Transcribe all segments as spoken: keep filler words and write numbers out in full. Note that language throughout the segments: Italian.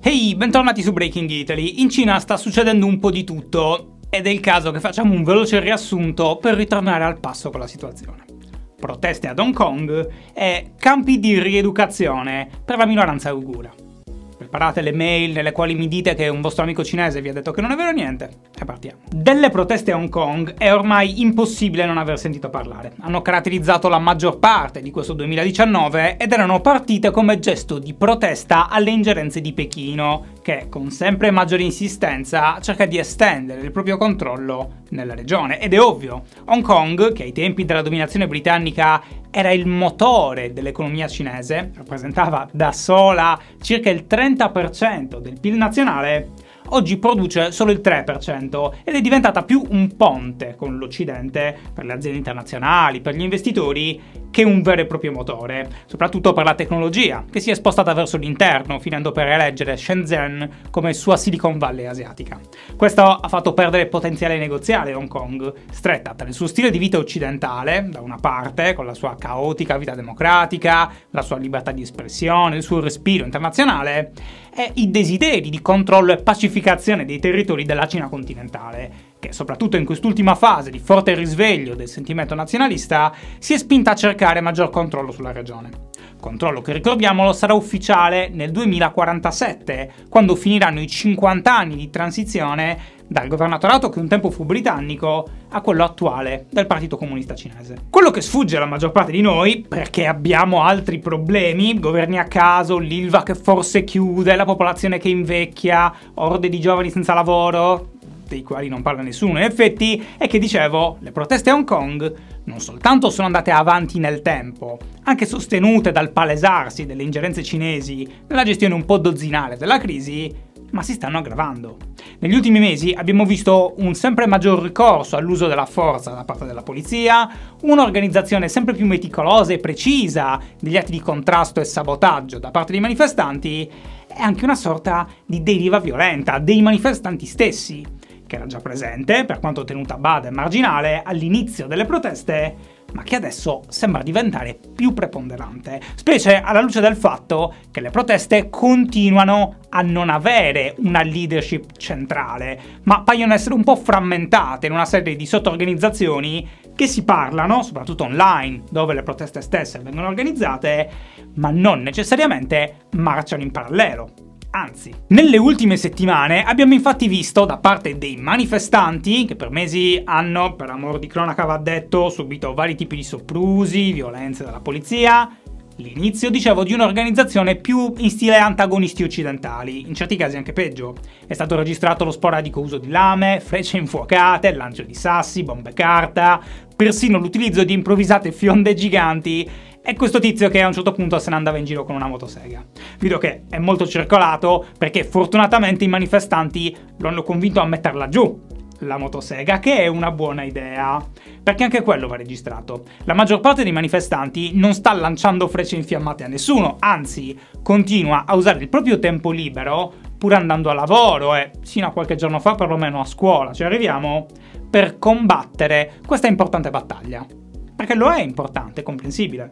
Ehi, bentornati su Breaking Italy. In Cina sta succedendo un po' di tutto ed è il caso che facciamo un veloce riassunto per ritornare al passo con la situazione. Proteste ad Hong Kong e campi di rieducazione per la minoranza uigura. Preparate le mail nelle quali mi dite che un vostro amico cinese vi ha detto che non è vero niente e partiamo. Delle proteste a Hong Kong è ormai impossibile non aver sentito parlare. Hanno caratterizzato la maggior parte di questo duemiladiciannove ed erano partite come gesto di protesta alle ingerenze di Pechino, che con sempre maggiore insistenza cerca di estendere il proprio controllo nella regione. Ed è ovvio, Hong Kong, che ai tempi della dominazione britannica era il motore dell'economia cinese, rappresentava da sola circa il trenta per cento del P I L nazionale, oggi produce solo il tre per cento ed è diventata più un ponte con l'Occidente per le aziende internazionali, per gli investitori, che un vero e proprio motore, soprattutto per la tecnologia, che si è spostata verso l'interno, finendo per eleggere Shenzhen come sua Silicon Valley asiatica. Questo ha fatto perdere potenziale negoziale a Hong Kong, stretta tra il suo stile di vita occidentale, da una parte, con la sua caotica vita democratica, la sua libertà di espressione, il suo respiro internazionale, e i desideri di controllo e pacificazione dei territori della Cina continentale, che soprattutto in quest'ultima fase di forte risveglio del sentimento nazionalista si è spinta a cercare maggior controllo sulla regione. Controllo che, ricordiamolo, sarà ufficiale nel duemilaquarantasette, quando finiranno i cinquanta anni di transizione dal governatorato che un tempo fu britannico a quello attuale del Partito Comunista Cinese. Quello che sfugge alla maggior parte di noi, perché abbiamo altri problemi, governi a caso, l'Ilva che forse chiude, la popolazione che invecchia, orde di giovani senza lavoro, dei quali non parla nessuno in effetti, è che, dicevo, le proteste a Hong Kong non soltanto sono andate avanti nel tempo, anche sostenute dal palesarsi delle ingerenze cinesi nella gestione un po' dozzinale della crisi, ma si stanno aggravando. Negli ultimi mesi abbiamo visto un sempre maggior ricorso all'uso della forza da parte della polizia, un'organizzazione sempre più meticolosa e precisa degli atti di contrasto e sabotaggio da parte dei manifestanti e anche una sorta di deriva violenta dei manifestanti stessi, che era già presente, per quanto tenuta a bada e marginale, all'inizio delle proteste, ma che adesso sembra diventare più preponderante, specie alla luce del fatto che le proteste continuano a non avere una leadership centrale, ma paiono essere un po' frammentate in una serie di sottoorganizzazioni che si parlano, soprattutto online, dove le proteste stesse vengono organizzate, ma non necessariamente marciano in parallelo. Anzi, nelle ultime settimane abbiamo infatti visto da parte dei manifestanti, che per mesi hanno, per amor di cronaca va detto, subito vari tipi di soprusi, violenze dalla polizia, l'inizio, dicevo, di un'organizzazione più in stile antagonisti occidentali, in certi casi anche peggio. È stato registrato lo sporadico uso di lame, frecce infuocate, il lancio di sassi, bombe carta, persino l'utilizzo di improvvisate fionde giganti, e questo tizio che a un certo punto se ne andava in giro con una motosega. Video che è molto circolato perché fortunatamente i manifestanti lo hanno convinto a metterla giù, la motosega, che è una buona idea, perché anche quello va registrato. La maggior parte dei manifestanti non sta lanciando frecce infiammate a nessuno, anzi continua a usare il proprio tempo libero, pur andando a lavoro e sino a qualche giorno fa perlomeno a scuola, ci arriviamo, per combattere questa importante battaglia. Perché lo è importante, comprensibile.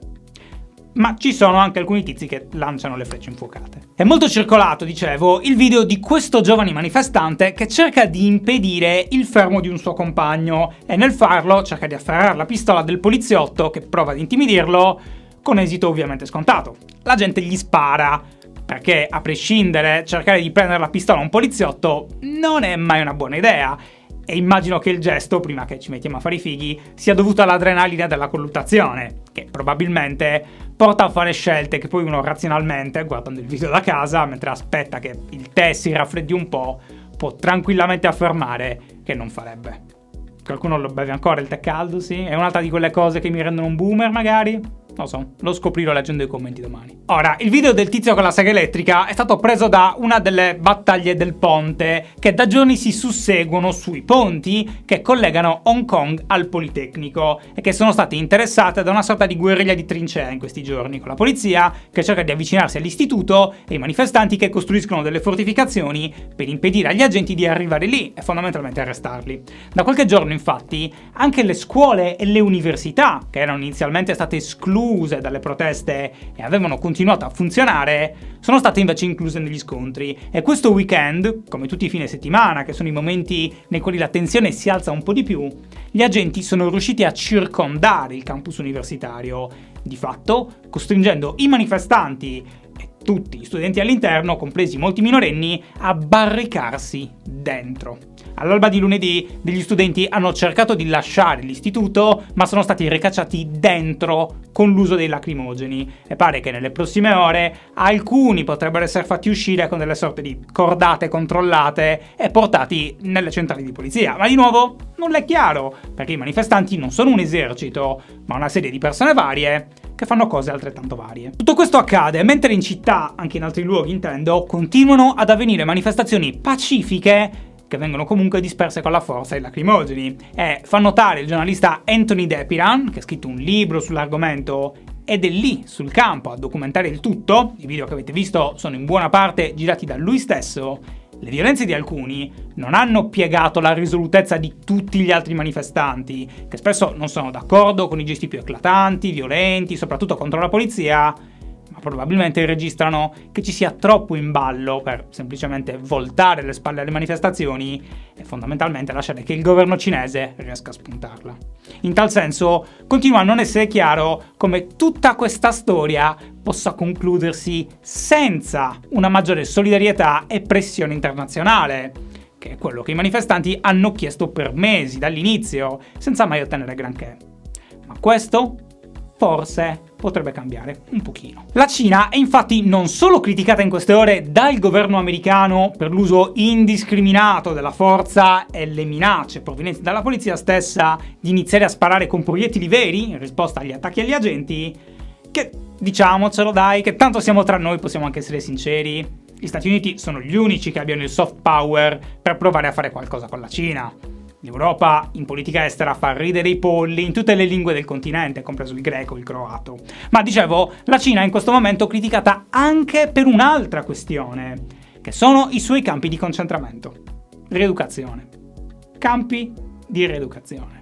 Ma ci sono anche alcuni tizi che lanciano le frecce infuocate. È molto circolato, dicevo, il video di questo giovane manifestante che cerca di impedire il fermo di un suo compagno e nel farlo cerca di afferrare la pistola del poliziotto che prova ad intimidirlo, con esito ovviamente scontato. La gente gli spara, perché a prescindere cercare di prendere la pistola a un poliziotto non è mai una buona idea. E immagino che il gesto, prima che ci mettiamo a fare i fighi, sia dovuto all'adrenalina della colluttazione, che probabilmente porta a fare scelte che poi uno razionalmente, guardando il video da casa, mentre aspetta che il tè si raffreddi un po', può tranquillamente affermare che non farebbe. Qualcuno lo beve ancora il tè caldo, sì? È un'altra di quelle cose che mi rendono un boomer, magari? Non so, lo scoprirò leggendo i commenti domani. Ora, il video del tizio con la sega elettrica è stato preso da una delle battaglie del ponte che da giorni si susseguono sui ponti che collegano Hong Kong al Politecnico e che sono state interessate da una sorta di guerriglia di trincea in questi giorni, con la polizia che cerca di avvicinarsi all'istituto e i manifestanti che costruiscono delle fortificazioni per impedire agli agenti di arrivare lì e fondamentalmente arrestarli. Da qualche giorno, infatti, anche le scuole e le università, che erano inizialmente state escluse escluse dalle proteste e avevano continuato a funzionare, sono state invece incluse negli scontri. E questo weekend, come tutti i fine settimana, che sono i momenti nei quali la tensione si alza un po' di più, gli agenti sono riusciti a circondare il campus universitario, di fatto costringendo i manifestanti e tutti gli studenti all'interno, compresi molti minorenni, a barricarsi dentro. All'alba di lunedì degli studenti hanno cercato di lasciare l'istituto, ma sono stati ricacciati dentro con l'uso dei lacrimogeni e pare che nelle prossime ore alcuni potrebbero essere fatti uscire con delle sorte di cordate controllate e portati nelle centrali di polizia. Ma di nuovo nulla è chiaro, perché i manifestanti non sono un esercito, ma una serie di persone varie che fanno cose altrettanto varie. Tutto questo accade mentre in città, anche in altri luoghi intendo, continuano ad avvenire manifestazioni pacifiche che vengono comunque disperse con la forza dei lacrimogeni. E fa notare il giornalista Anthony Depiran, che ha scritto un libro sull'argomento ed è lì sul campo a documentare il tutto. I video che avete visto sono in buona parte girati da lui stesso. Le violenze di alcuni non hanno piegato la risolutezza di tutti gli altri manifestanti, che spesso non sono d'accordo con i gesti più eclatanti, violenti, soprattutto contro la polizia, ma probabilmente registrano che ci sia troppo in ballo per semplicemente voltare le spalle alle manifestazioni e fondamentalmente lasciare che il governo cinese riesca a spuntarla. In tal senso, continua a non essere chiaro come tutta questa storia possa concludersi senza una maggiore solidarietà e pressione internazionale, che è quello che i manifestanti hanno chiesto per mesi dall'inizio, senza mai ottenere granché. Ma questo forse potrebbe cambiare un pochino. La Cina è infatti non solo criticata in queste ore dal governo americano per l'uso indiscriminato della forza e le minacce provenienti dalla polizia stessa di iniziare a sparare con proiettili veri in risposta agli attacchi agli agenti, che diciamocelo dai, che tanto siamo tra noi, possiamo anche essere sinceri, gli Stati Uniti sono gli unici che abbiano il soft power per provare a fare qualcosa con la Cina. L'Europa in politica estera fa ridere i polli in tutte le lingue del continente, compreso il greco e il croato. Ma dicevo, la Cina è in questo momento criticata anche per un'altra questione, che sono i suoi campi di concentramento. Rieducazione. Campi di rieducazione.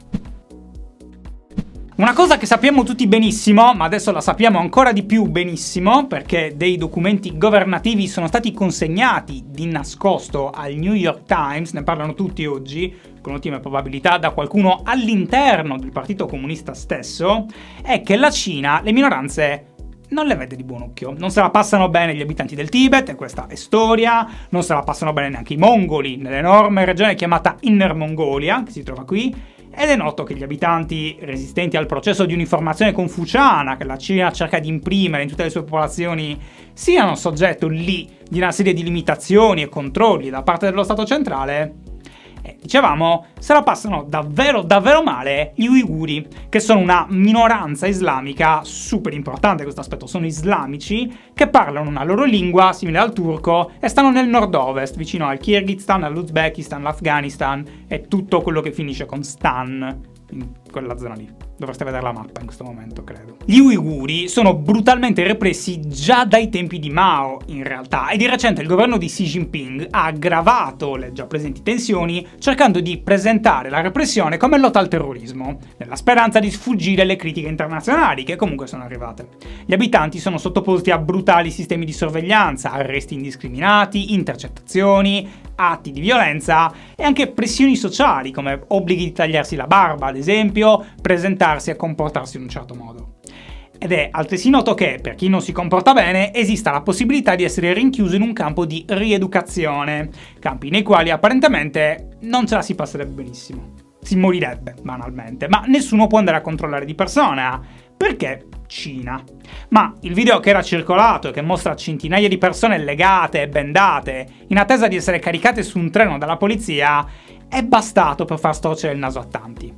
Una cosa che sappiamo tutti benissimo, ma adesso la sappiamo ancora di più benissimo, perché dei documenti governativi sono stati consegnati di nascosto al New York Times, ne parlano tutti oggi, con ottime probabilità da qualcuno all'interno del Partito Comunista stesso, è che la Cina le minoranze non le vede di buon occhio. Non se la passano bene gli abitanti del Tibet, e questa è storia, non se la passano bene neanche i mongoli, nell'enorme regione chiamata Inner Mongolia, che si trova qui, ed è noto che gli abitanti resistenti al processo di uniformazione confuciana che la Cina cerca di imprimere in tutte le sue popolazioni siano soggetto lì di una serie di limitazioni e controlli da parte dello Stato centrale. E dicevamo, se la passano davvero davvero male gli uiguri, che sono una minoranza islamica super importante. Questo aspetto, sono islamici che parlano una loro lingua simile al turco e stanno nel nord-ovest, vicino al Kirghizistan, all'Uzbekistan, all'Afghanistan e tutto quello che finisce con stan, in quella zona lì. Dovreste vedere la mappa in questo momento, credo. Gli uiguri sono brutalmente repressi già dai tempi di Mao, in realtà, e di recente il governo di Xi Jinping ha aggravato le già presenti tensioni cercando di presentare la repressione come lotta al terrorismo, nella speranza di sfuggire alle critiche internazionali, che comunque sono arrivate. Gli abitanti sono sottoposti a brutali sistemi di sorveglianza, arresti indiscriminati, intercettazioni, atti di violenza e anche pressioni sociali, come obblighi di tagliarsi la barba, ad esempio, presentarsi e comportarsi in un certo modo. Ed è altresì noto che, per chi non si comporta bene, esista la possibilità di essere rinchiuso in un campo di rieducazione, campi nei quali apparentemente non ce la si passerebbe benissimo. Si morirebbe, banalmente, ma nessuno può andare a controllare di persona. Perché Cina? Ma il video che era circolato e che mostra centinaia di persone legate e bendate in attesa di essere caricate su un treno dalla polizia è bastato per far storcere il naso a tanti.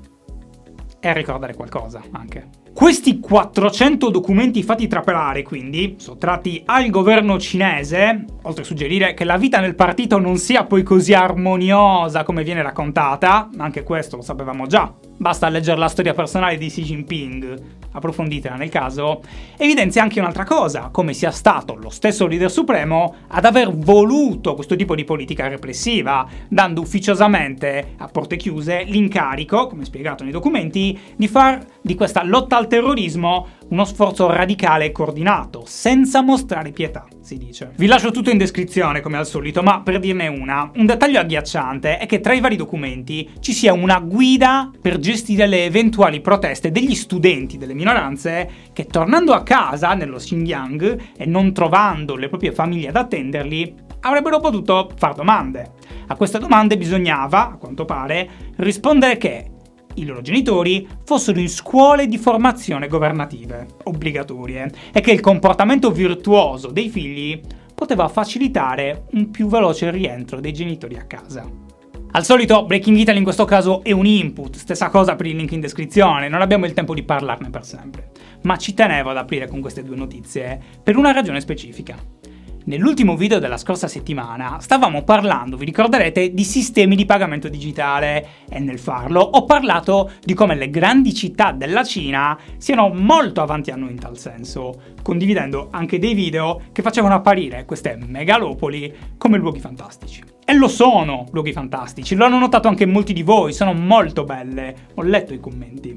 E a ricordare qualcosa, anche. Questi quattrocento documenti fatti trapelare, quindi, sottratti al governo cinese, oltre a suggerire che la vita nel partito non sia poi così armoniosa come viene raccontata, anche questo lo sapevamo già, basta leggere la storia personale di Xi Jinping, approfonditela nel caso, evidenzia anche un'altra cosa, come sia stato lo stesso leader supremo ad aver voluto questo tipo di politica repressiva, dando ufficiosamente a porte chiuse l'incarico, come spiegato nei documenti, di far di questa lotta al terrorismo uno sforzo radicale e coordinato, senza mostrare pietà, si dice. Vi lascio tutto in descrizione come al solito, ma per dirne una, un dettaglio agghiacciante è che tra i vari documenti ci sia una guida per gestire le eventuali proteste degli studenti delle minoranze che, tornando a casa nello Xinjiang e non trovando le proprie famiglie ad attenderli, avrebbero potuto far domande. A queste domande bisognava, a quanto pare, rispondere che i loro genitori fossero in scuole di formazione governative, obbligatorie, e che il comportamento virtuoso dei figli poteva facilitare un più veloce rientro dei genitori a casa. Al solito Breaking Italy in questo caso è un input, stessa cosa per il link in descrizione, non abbiamo il tempo di parlarne per sempre. Ma ci tenevo ad aprire con queste due notizie per una ragione specifica. Nell'ultimo video della scorsa settimana stavamo parlando, vi ricorderete, di sistemi di pagamento digitale e nel farlo ho parlato di come le grandi città della Cina siano molto avanti a noi in tal senso, condividendo anche dei video che facevano apparire queste megalopoli come luoghi fantastici. E lo sono luoghi fantastici, lo hanno notato anche molti di voi, sono molto belle, ho letto i commenti.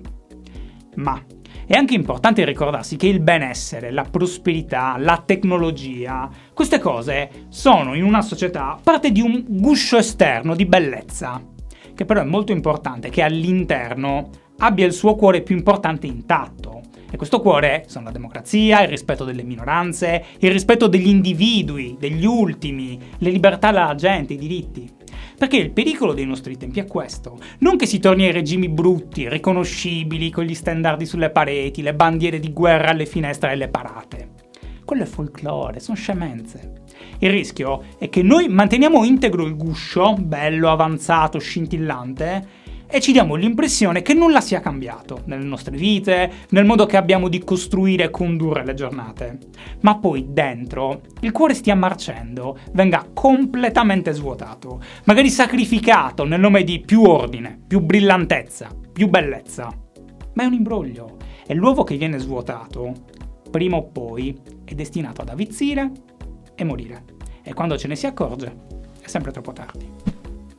Ma è anche importante ricordarsi che il benessere, la prosperità, la tecnologia, queste cose sono in una società parte di un guscio esterno di bellezza, che però è molto importante che all'interno abbia il suo cuore più importante intatto. E questo cuore sono la democrazia, il rispetto delle minoranze, il rispetto degli individui, degli ultimi, le libertà della gente, i diritti. Perché il pericolo dei nostri tempi è questo, non che si torni ai regimi brutti, riconoscibili, con gli standardi sulle pareti, le bandiere di guerra alle finestre e le parate. Quello è folklore, sono scemenze. Il rischio è che noi manteniamo integro il guscio, bello, avanzato, scintillante, e ci diamo l'impressione che nulla sia cambiato nelle nostre vite, nel modo che abbiamo di costruire e condurre le giornate. Ma poi dentro il cuore stia marcendo, venga completamente svuotato, magari sacrificato nel nome di più ordine, più brillantezza, più bellezza. Ma è un imbroglio e l'uovo che viene svuotato, prima o poi, è destinato ad avvizzire e morire. E quando ce ne si accorge, è sempre troppo tardi.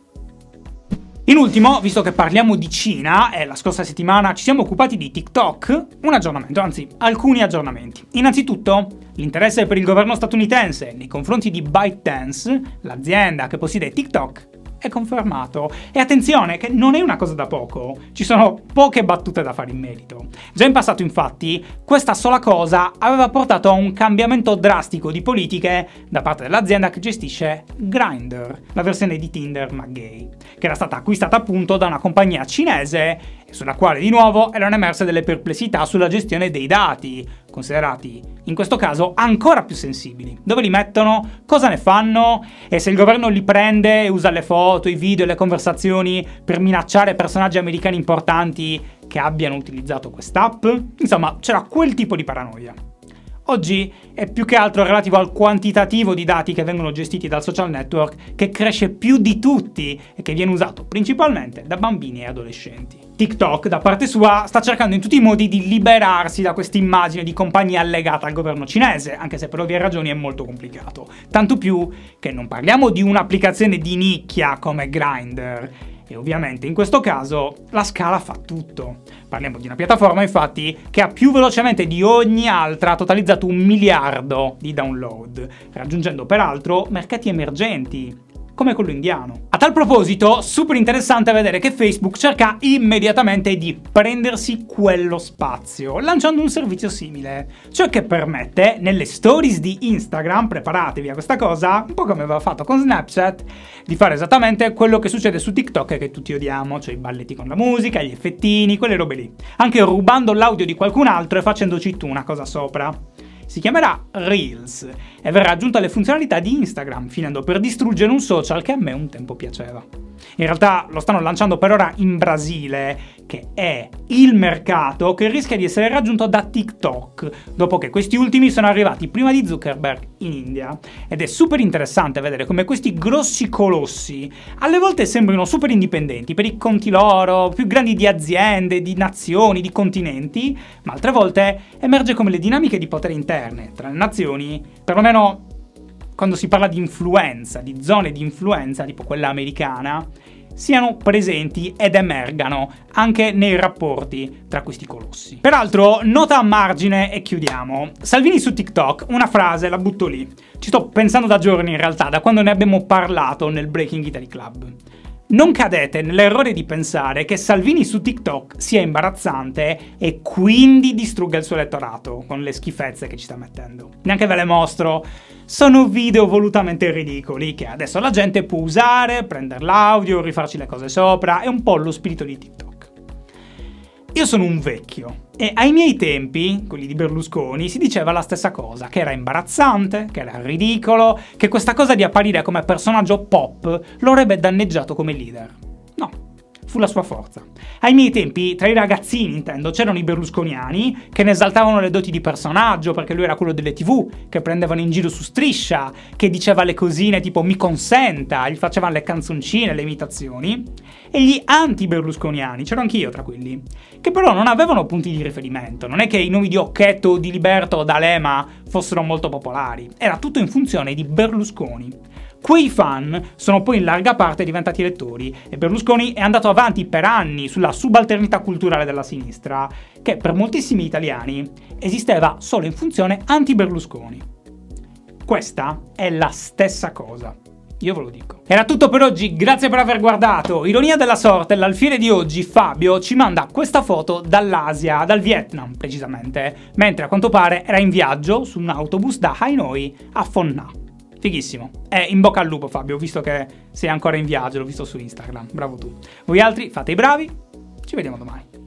In ultimo, visto che parliamo di Cina e la scorsa settimana ci siamo occupati di TikTok, un aggiornamento, anzi alcuni aggiornamenti. Innanzitutto, l'interesse per il governo statunitense nei confronti di ByteDance, l'azienda che possiede TikTok, è confermato. E attenzione, che non è una cosa da poco, ci sono poche battute da fare in merito. Già in passato, infatti, questa sola cosa aveva portato a un cambiamento drastico di politiche da parte dell'azienda che gestisce Grindr, la versione di Tinder ma gay, che era stata acquistata appunto da una compagnia cinese e sulla quale di nuovo erano emerse delle perplessità sulla gestione dei dati, considerati in questo caso ancora più sensibili. Dove li mettono? Cosa ne fanno? E se il governo li prende e usa le foto, i video e le conversazioni per minacciare personaggi americani importanti che abbiano utilizzato quest'app? Insomma, c'era quel tipo di paranoia. Oggi è più che altro relativo al quantitativo di dati che vengono gestiti dal social network, che cresce più di tutti e che viene usato principalmente da bambini e adolescenti. TikTok, da parte sua, sta cercando in tutti i modi di liberarsi da questa immagine di compagnia allegata al governo cinese, anche se per ovvie ragioni è molto complicato. Tanto più che non parliamo di un'applicazione di nicchia come Grindr, e ovviamente in questo caso la scala fa tutto. Parliamo di una piattaforma infatti che ha più velocemente di ogni altra totalizzato un miliardo di download, raggiungendo peraltro mercati emergenti come quello indiano. A tal proposito, super interessante vedere che Facebook cerca immediatamente di prendersi quello spazio, lanciando un servizio simile, cioè che permette nelle stories di Instagram, preparatevi a questa cosa, un po' come aveva fatto con Snapchat, di fare esattamente quello che succede su TikTok e che tutti odiamo, cioè i balletti con la musica, gli effettini, quelle robe lì, anche rubando l'audio di qualcun altro e facendoci tu una cosa sopra. Si chiamerà Reels e verrà aggiunta alle funzionalità di Instagram, finendo per distruggere un social che a me un tempo piaceva. In realtà lo stanno lanciando per ora in Brasile, che è il mercato che rischia di essere raggiunto da TikTok, dopo che questi ultimi sono arrivati prima di Zuckerberg in India. Ed è super interessante vedere come questi grossi colossi alle volte sembrino super indipendenti per i conti loro, più grandi di aziende, di nazioni, di continenti, ma altre volte emerge come le dinamiche di potere interne tra le nazioni, perlomeno quando si parla di influenza, di zone di influenza, tipo quella americana, siano presenti ed emergano anche nei rapporti tra questi colossi. Peraltro, nota a margine e chiudiamo. Salvini su TikTok, una frase, la butto lì. Ci sto pensando da giorni in realtà, da quando ne abbiamo parlato nel Breaking Italy Club. Non cadete nell'errore di pensare che Salvini su TikTok sia imbarazzante e quindi distrugga il suo elettorato con le schifezze che ci sta mettendo. Neanche ve le mostro. Sono video volutamente ridicoli che adesso la gente può usare, prendere l'audio, rifarci le cose sopra, è un po' lo spirito di TikTok. Io sono un vecchio e ai miei tempi, quelli di Berlusconi, si diceva la stessa cosa, che era imbarazzante, che era ridicolo, che questa cosa di apparire come personaggio pop lo avrebbe danneggiato come leader. No, fu la sua forza. Ai miei tempi, tra i ragazzini intendo, c'erano i berlusconiani che ne esaltavano le doti di personaggio perché lui era quello delle tivù, che prendevano in giro su Striscia, che diceva le cosine tipo mi consenta, gli facevano le canzoncine, le imitazioni, e gli anti-berlusconiani, c'ero anch'io tra quelli, che però non avevano punti di riferimento, non è che i nomi di Occhetto, di Liberto o D'Alema fossero molto popolari, era tutto in funzione di Berlusconi. Quei fan sono poi in larga parte diventati elettori e Berlusconi è andato avanti per anni sulla subalternità culturale della sinistra, che per moltissimi italiani esisteva solo in funzione anti-Berlusconi. Questa è la stessa cosa. Io ve lo dico. Era tutto per oggi, grazie per aver guardato. Ironia della sorte, l'alfiere di oggi, Fabio, ci manda questa foto dall'Asia, dal Vietnam precisamente, mentre a quanto pare era in viaggio su un autobus da Hanoi a Phon Nha. Fighissimo. E in bocca al lupo Fabio, visto che sei ancora in viaggio, l'ho visto su Instagram. Bravo tu. Voi altri fate i bravi, ci vediamo domani.